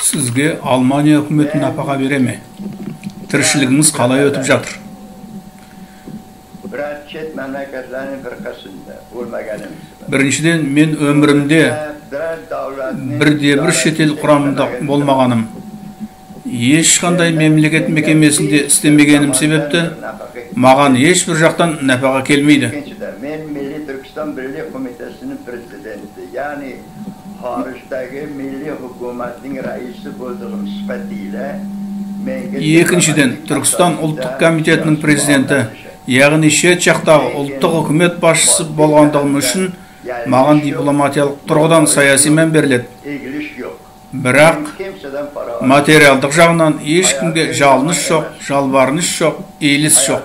Sizge Almanya hükümeti nafaka vereme. Tırşılığınız kalay ötüp жатыр. Birinçiden men ömrümde bir şetel kuramında bolmağanım. Ешқандай мемлекет мекемесінде істемегенім себепті маған ешбір жақтан нәпақа келмейді. Мен Milli Türkistan Birliği Komitesi'nin prezidenti, yani hariçteki Milli Hükümet'in reisi olduğum sıfatıyla Екіншіден, Түркістан ұлттық комитетінің президенті, яғни шет жақтағы ұлттық үкімет басшысы болғандығым үшін маған дипломатиялық тұрғыдан саяси мән беріледі. Бірақ материалдық жағынан ешкімге жалыныш жоқ, жалбарыныш жоқ, иіліс жоқ.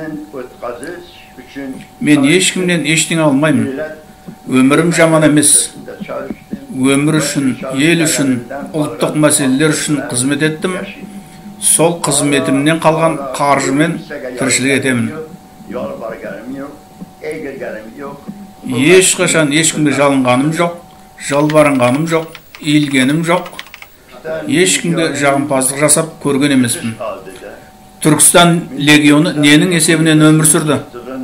Мен ешкімнен ештеңе алмаймын. Өмірім жаман емес. Өмір үшін, ел үшін, ұлттық мәселелер үшін қызмет еттім. Сол қызметімнен қалған қаржымен тіршілік етемін. Ешқашан ешкімге жалынғаным жоқ, жалбарынғаным жоқ, иілгенім жоқ. Ешкімге жағымпаздық жасап көрген емеспін. Түркістан легионы ненің есебінен өмір сүрді?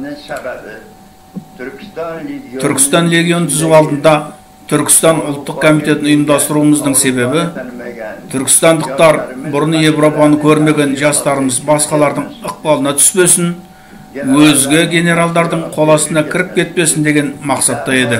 Түркістан легионы түзу алдында Түркістан ұлттық комитетін ұйымдастыруымыздың себебі түркістандықтар бұрын Европаны көрмеген жастарымыз басқалардың ықпалына түспесін, өзге генералдардың қоластына кіріп кетпесін деген мақсатта еді.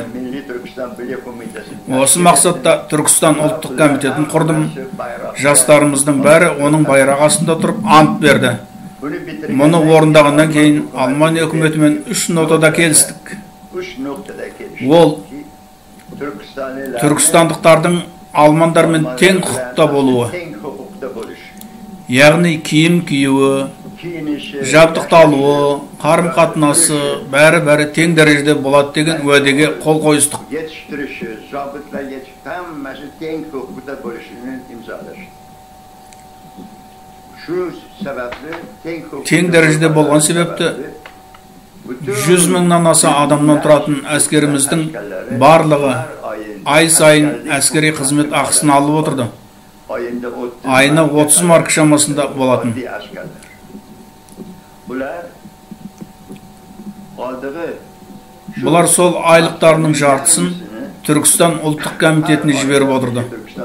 Осы мақсатта Түркістан ұлттық комитетін құрдым. Жастарымыздың бәрі оның байрағы астында тұрып ант берді. Мұны орындағаннан кейін Алмания үкіметімен 3 нотада келістік. Ол түркістандықтардың алмандармен тең құқықта болуы, яғни киім киюі, жабдықталуы, қарым-қатынасы бәрі тең дәрежеде болады деген уәдеге қол қойыстық. Тең дәрежеде болған себепті 100 мыңнан аса адамнан тұратын әскеріміздің барлығы ай сайын әскери қызмет ақысын алып отырды. Айына 30 марка шамасында болатын. Бұлар сол айлықтарының жартысын Түркістан ұлттық комитетіне жіберіп отырды.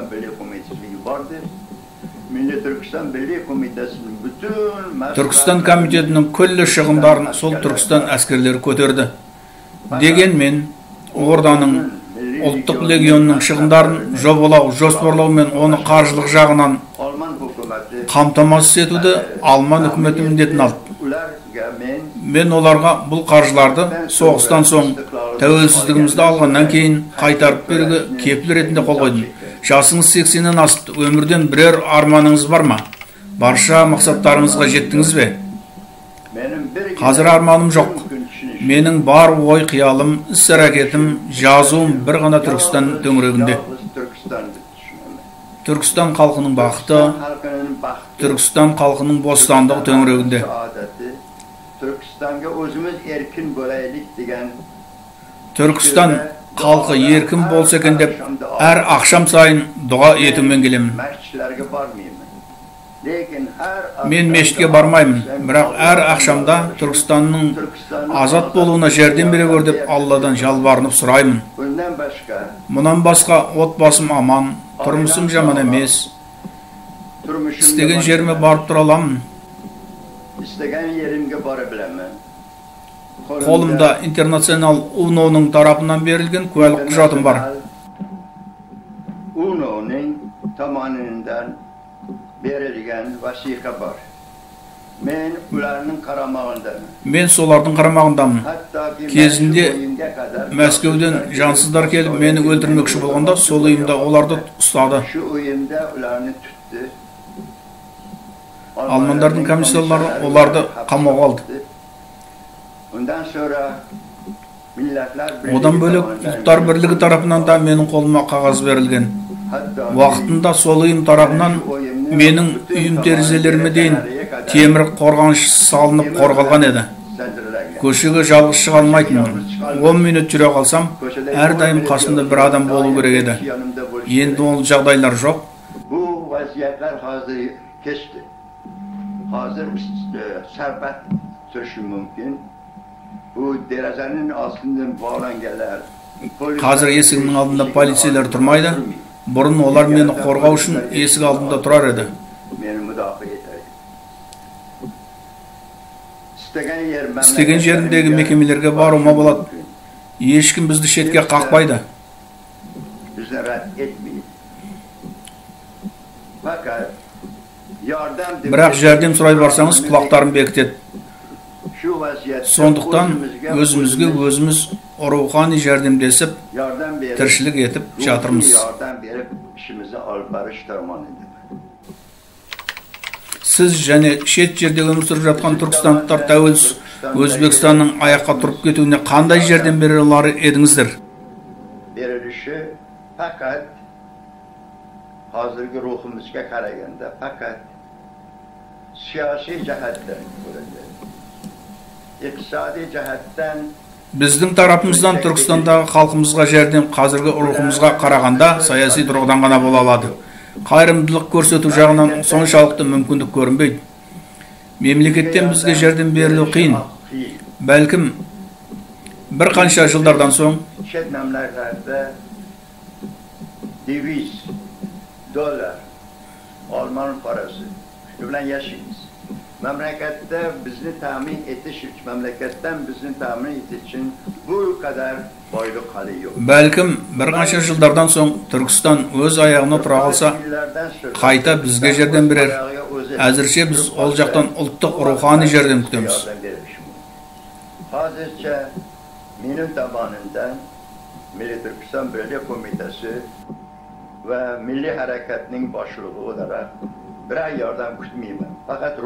Түркістан комитетінің күллі шығындарын сол Түркістан әскерлері көтерді. Дегенмен, орданың ұлттық легионның шығындарын жобалау, жоспарлау мен оны қаржылық жағынан қамтамасыз етуді Алман үкіметі міндетін алды. Мен оларға бұл қаржыларды соғыстан соң тәуелсіздігімізді алғаннан кейін қайтарып беруге кепіл ретінде қол қойдым. Жасыңыз 80-нен асып, өмірден бірер арманыңыз бар ма? Барша мақсаттарыңызға жеттіңіз бе? Қазір арманым жоқ. Менің бар ой қиялым, іс-әрекетім, жазуым бір ғана Түркістан төңірегінде. Түркістан халқының бақыты, Түркістан халқының бостандығы төңірегінде. Түркістан халқы еркін болса екен деп, әр ақшам сайын дұға етумен келемін. Мен мешітке бармаймын, бірақ әр ақшамда Түркістанның азат болуына жәрдем бере көр деп Алладан жалбарынып сұраймын. Мұнан басқа отбасым аман, тұрмысым жаман емес. Істеген жеріме барып тұра аламын. Қолымда интернационал УНО-ның тарапынан берілген куәлік құжатым бар. УНО-ның таманынан берілген васиқа бар. Мен солардың қарамағындамын. Кезінде Мәскеуден жансыздар келіп мені өлтірмекші болғанда, сол ұйымда оларды ұстады. Алмандардың комиссиялары оларды қамауға алды. Одан бөлек ұлттар бірлігі тарапынан да менің қолыма қағаз берілген. Уақытында сол ұйым тарапынан менің үйім терезелеріме дейін темір қорғаныш салынып қорғалған еді. Көшеге жалғыз шыға алмайтынмын. 10 минут жүре қалсам, әрдайым қасымда бір адам болу керек еді. Енді ол жағдайлар жоқ. vaziyetler hazır geçti. Hazır serbest sürüşü mümkün. Bu derezenin altından bağlangeler. Hazır есігімнің алдында полицейлер тұрмайды. Бұрын олар мені қорғау үшін есік алдында тұрар еді. Meni müdafaa eder. İstеген жеріндегі мекемелерге баруыма болады. Ешкім бізді шетке қақпайды. Bizni rad etmeydi. Fakat Бірақ жәрдем сұрай барсаңыз, құлақтарын бекітеді. Сондықтан өзімізге өзіміз рухани жәрдемдесіп, тіршілік етіп жатырмыз. Сіз және шет жерде өмір сүріп жатқан түркістандықтар тәуелсіз Өзбекстанның аяққа тұрып кетуіне қандай жәрдем бере алар едіңіздер? Berilişi fakat hazırki ruhumuzga qaraganda fakat siyosiy jihatdan ko'riladi. Iqtisodiy jihatdan Біздің тарапымыздан Түркістандағы халқымызға жәрдем қазіргі рухымызға қарағанда саяси тұрғыдан ғана бола алады. Қайырымдылық көрсету жағынан соншалықты мүмкіндік көрінбейді. Мемлекеттен бізге жәрдем берілу қиын. Бәлкім бір қанша жылдардан соң şet memleketlerde döviz, dolar, Alman parası bilen yaşayız. Memlekette bizni temin etiş için, memleketten bizni temin etiş için bu kadar boyluk hali yok. Бәлкім бір қанша жылдардан соң Түркістан өз аяғына тұра қалса, қайта бізге жәрдем берер. Әзірше біз ол жақтан ұлттық рухани жәрдем күтеміз. Hazırca benim tabanından Milli Türkistan Birliği Komitesi ve Milli Hareketinin başlığı olarak birer yardım kütmeyeyim. Fakat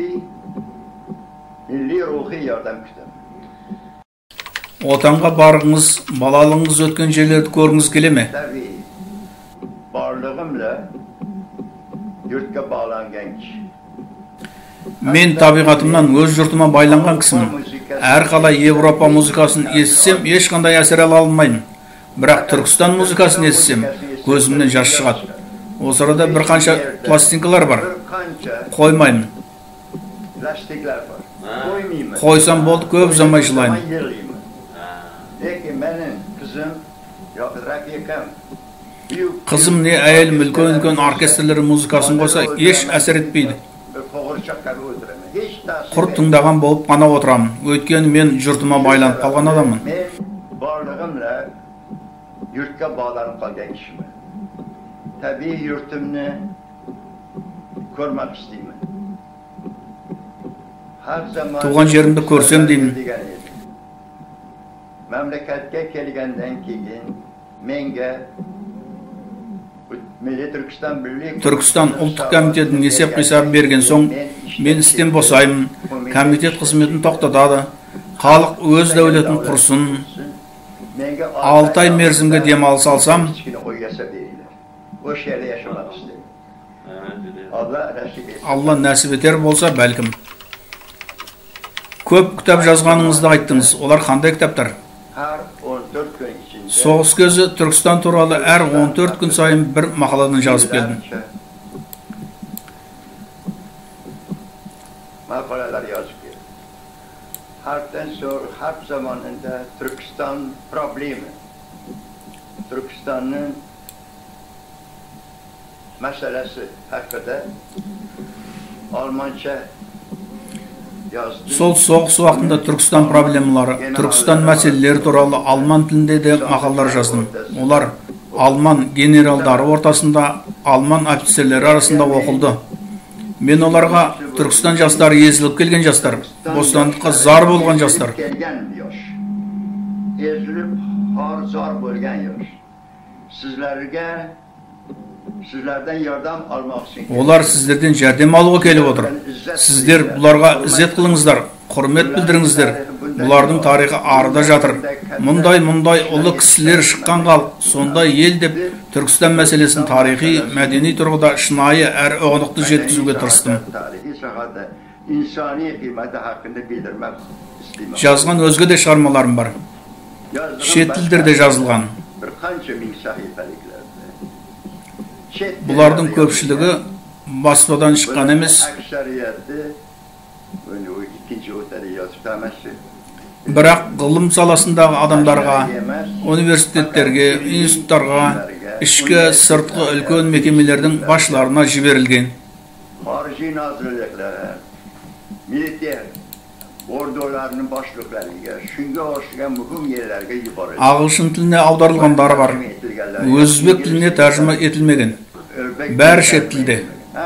milli ruhi yardım kütmeyeyim. Отанға барғыңыз, балалығыңыз өткен жерлерді көргіңіз келе ме? Tabii, varlığımla yurtga bağlangan kişi. Мен табиғатымнан өз жұртыма байланған кісімін. Әрқалай Европа музыкасын естісем, ешқандай әсер ала алмаймын. Бірақ Түркістан музыкасын естісем, көзімнен жас шығады. Осы арада бір қанша пластинкалар бар. Қоймаймын. Қойсам болды, көп ұзамай жылаймын. Қызым не әйелім үлкен оркестрлер музыкасын қойса, еш әсер етпейді. Құр тыңдаған болып қана отырамын. Өйткені мен жұртыма байланып қалған адаммын. Мен барлығымla yurtga bağlanıp kalgan kişiyim. Tabii yurtumni ko'rmak isteyman. Har zaman Туған жерімді көрсем деймін. Memleketga kelgandan keyin menga Түркістан ұлттық комитетінің есеп қисабы берген соң, мен істен босаймын, комитет қызметін тоқтатады, халық өз дәулетін құрсын, 6 ай мерзімге демалыс алсам, Алла нәсіп етер болса бәлкім. Көп кітап жазғаныңызды айттыңыз, олар қандай кітаптар? Соғыс кезі Түркістан туралы әр 14 күн сайын бір мақаладан жазып келдім. Maqolalar yazıp geldim. Harpten sonra, harp zamanında Türkistan problemi, Türkistan'ın meselesi hakkında Almanca yazdım. Сол соғыс уақытында Түркістан проблемалары, Түркістан мәселелері туралы алман тілінде де мақалалар жаздым. Олар алман генералдары ортасында, алман офицерлері арасында оқылды. Мен оларға Түркістан жастары езіліп келген жастар, бостандыққа зар болған жастар. Ezilip har zar bo'lgan yosh. Sizlerden yardım almak için. Олар сіздерден жәрдем алуға келіп отыр. Сіздер бұларға ізет қылыңыздар, құрмет білдіріңіздер. Бұлардың тарихы арыда жатыр. Мұндай ұлы кісілер шыққан халық, сондай ел деп Түркістан мәселесін тарихи, мәдени тұрғыда шынайы әр ұғынықты жеткізуге тырыстым. Жазған өзге де шығармаларым бар. Шет тілдерде жазылған. Бұлардың көпшілігі баспадан шыққан емес. Бірақ ғылым саласындағы адамдарға, университеттерге, институттарға, ішкі сыртқы үлкен мекемелердің басшыларына жіберілген. Ағылшын тіліне аударылғандары бар. Өзбек тіліне тәржіма етілмеген. Бәрі шет тілде.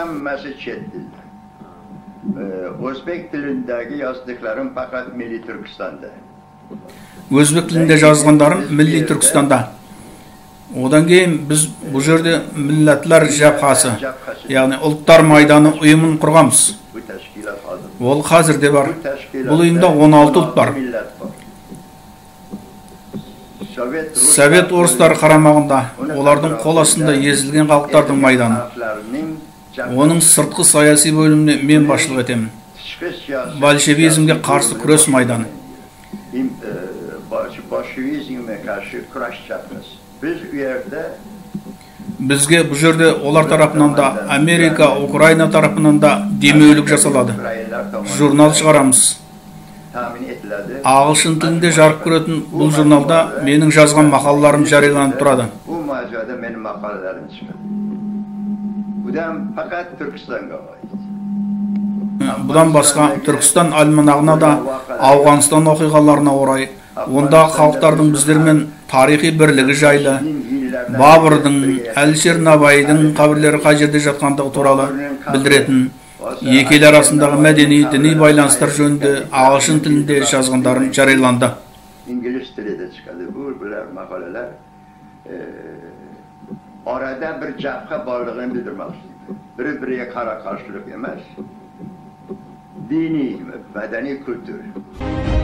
Özbek tilindagi yazdıklarım fakat Milli Türkistan'da. Өзбек тілінде жазғандарым Milli Түркістанда. Одан кейін біз бұл жерде Милләтләр жабхасы, яғни ұлттар майданы ұйымын құрғанбыз. Ол қазірде бар. Бұл ұйымда 16 ұлт бар. Совет орыстары қарамағында, олардың қол астында езілген халықтардың майданы. Оның сыртқы саяси бөліміне мен басшылық етемін. Большевизмге қарсы күрес майданы. Бізге бұл жерде олар тарапынан да, Америка, Украина тарапынан да демеулік жасалады. Журнал шығарамыз. Ағылшын тілінде жарық көретін бұл журналда менің жазған мақалаларым жарияланып тұрады. Бұдан басқа Түркістан альманағына да Ауғанстан оқиғаларына орай, онда халықтардың біздермен тарихи бірлігі жайлы, Бабырдың, Әлішер Набайдың қабірлері қай жерде жатқандығы туралы білдіретін, екі ел арасындағы мәдени, діни байланыстар жөнінде ағылшын тілінде жазғандарым жарияланды. İngiliz dili de çıkadı. Bu makaleler arada bir cevhe varlığını bildirmek istiyor. Birbirine kara karşılık yemez. Dini, medeni kültür.